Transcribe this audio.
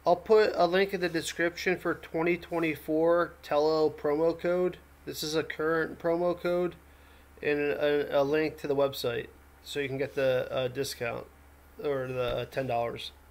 I'll put a link in the description for 2024 Tello promo code. This is a current promo code, and a link to the website so you can get the discount or the $10.